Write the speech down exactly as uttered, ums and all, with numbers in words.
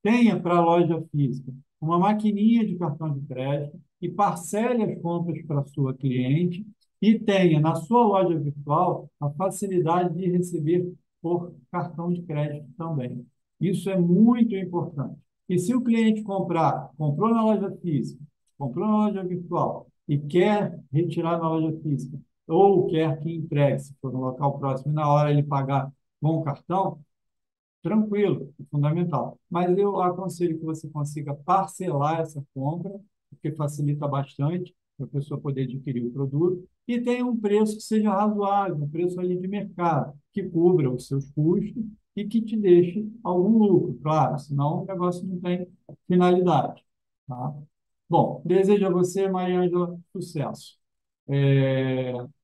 tenha para a loja física uma maquininha de cartão de crédito e parcele as compras para a sua cliente e tenha na sua loja virtual a facilidade de receber por cartão de crédito também. Isso é muito importante. E se o cliente comprar, comprou na loja física, comprou na loja virtual e quer retirar na loja física, ou quer que entregue, se for no local próximo, e na hora ele pagar com o cartão, tranquilo, é fundamental. Mas eu aconselho que você consiga parcelar essa compra, porque facilita bastante para a pessoa poder adquirir o produto, e tenha um preço que seja razoável, um preço ali de mercado, que cubra os seus custos e que te deixe algum lucro, claro, senão o negócio não tem finalidade. Tá? Bom, desejo a você, Maria Ângela, sucesso. É,